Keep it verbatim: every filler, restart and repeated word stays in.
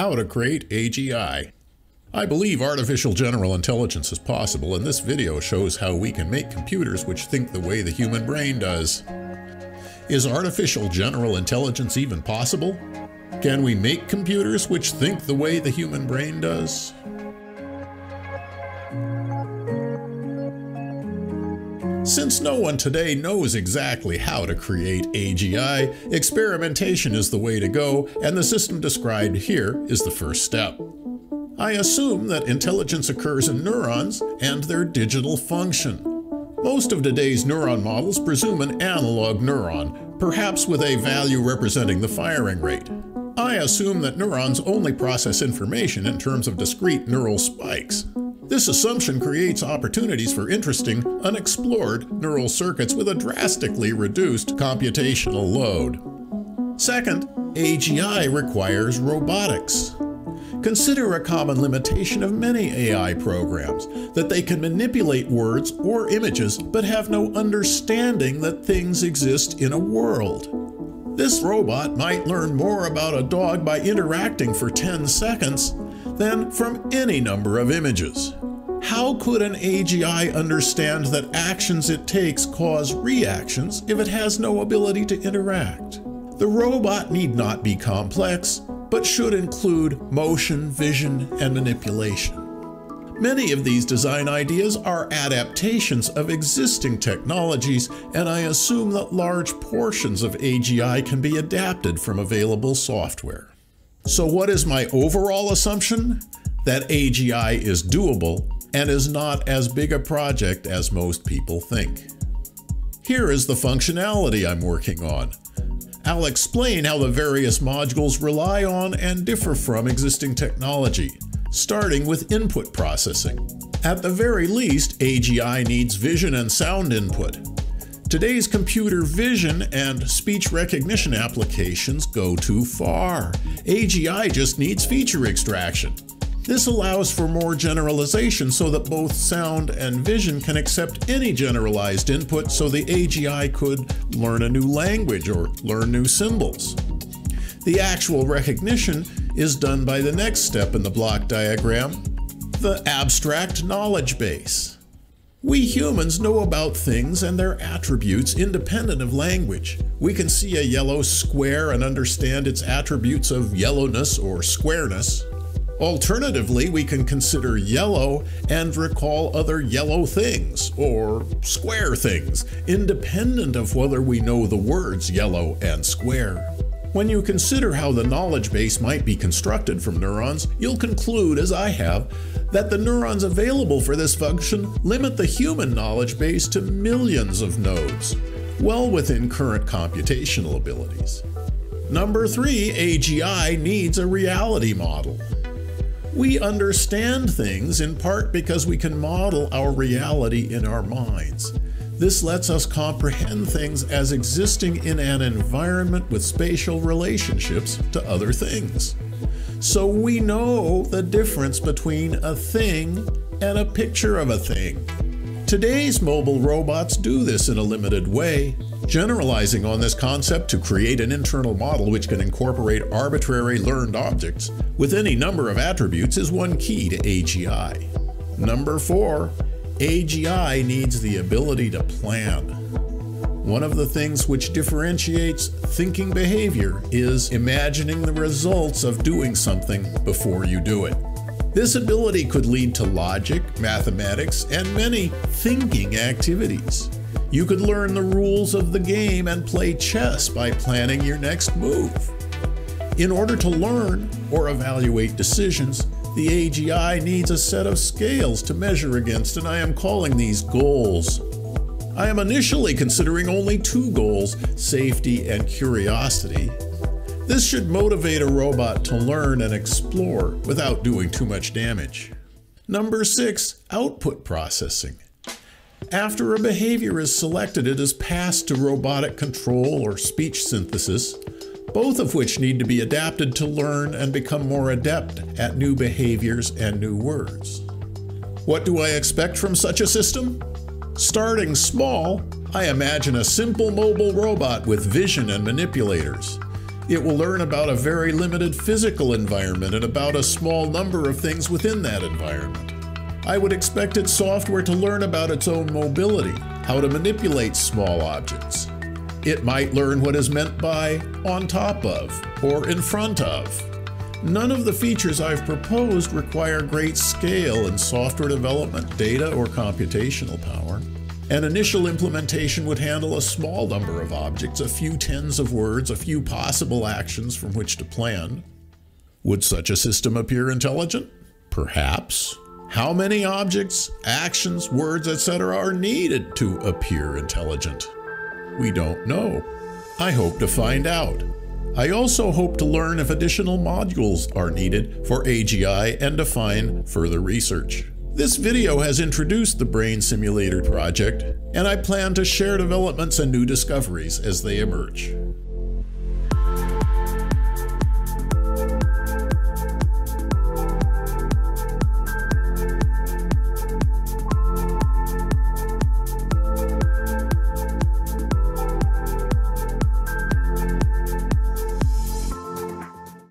How to create A G I. I believe artificial general intelligence is possible, and this video shows how we can make computers which think the way the human brain does. Is artificial general intelligence even possible? Can we make computers which think the way the human brain does? Since no one today knows exactly how to create A G I, experimentation is the way to go, and the system described here is the first step. I assume that intelligence occurs in neurons and their digital function. Most of today's neuron models presume an analog neuron, perhaps with a value representing the firing rate. I assume that neurons only process information in terms of discrete neural spikes. This assumption creates opportunities for interesting, unexplored neural circuits with a drastically reduced computational load. Second, A G I requires robotics. Consider a common limitation of many A I programs, that they can manipulate words or images but have no understanding that things exist in a world. This robot might learn more about a dog by interacting for ten seconds than from any number of images. How could an A G I understand that actions it takes cause reactions if it has no ability to interact? The robot need not be complex, but should include motion, vision, and manipulation. Many of these design ideas are adaptations of existing technologies, and I assume that large portions of A G I can be adapted from available software. So what is my overall assumption? That A G I is doable and is not as big a project as most people think. Here is the functionality I'm working on. I'll explain how the various modules rely on and differ from existing technology, starting with input processing. At the very least, A G I needs vision and sound input. Today's computer vision and speech recognition applications go too far. A G I just needs feature extraction. This allows for more generalization so that both sound and vision can accept any generalized input, so the A G I could learn a new language or learn new symbols. The actual recognition is done by the next step in the block diagram, the abstract knowledge base. We humans know about things and their attributes independent of language. We can see a yellow square and understand its attributes of yellowness or squareness. Alternatively, we can consider yellow and recall other yellow things, or square things, independent of whether we know the words yellow and square. When you consider how the knowledge base might be constructed from neurons, you'll conclude, as I have, that the neurons available for this function limit the human knowledge base to millions of nodes, well within current computational abilities. Number three, A G I needs a reality model. We understand things in part because we can model our reality in our minds. This lets us comprehend things as existing in an environment with spatial relationships to other things. So we know the difference between a thing and a picture of a thing. Today's mobile robots do this in a limited way. Generalizing on this concept to create an internal model which can incorporate arbitrary learned objects with any number of attributes is one key to A G I. Number four, A G I needs the ability to plan. One of the things which differentiates thinking behavior is imagining the results of doing something before you do it. This ability could lead to logic, mathematics, and many thinking activities. You could learn the rules of the game and play chess by planning your next move. In order to learn or evaluate decisions, the A G I needs a set of scales to measure against, and I am calling these goals. I am initially considering only two goals, safety and curiosity. This should motivate a robot to learn and explore without doing too much damage. Number six, output processing. After a behavior is selected, it is passed to robotic control or speech synthesis, both of which need to be adapted to learn and become more adept at new behaviors and new words. What do I expect from such a system? Starting small, I imagine a simple mobile robot with vision and manipulators. It will learn about a very limited physical environment and about a small number of things within that environment. I would expect its software to learn about its own mobility, how to manipulate small objects. It might learn what is meant by on top of or in front of. None of the features I've proposed require great scale in software development, data, or computational power. An initial implementation would handle a small number of objects, a few tens of words, a few possible actions from which to plan. Would such a system appear intelligent? Perhaps. How many objects, actions, words, et cetera are needed to appear intelligent? We don't know. I hope to find out. I also hope to learn if additional modules are needed for A G I and define further research. This video has introduced the Brain Simulator project, and I plan to share developments and new discoveries as they emerge.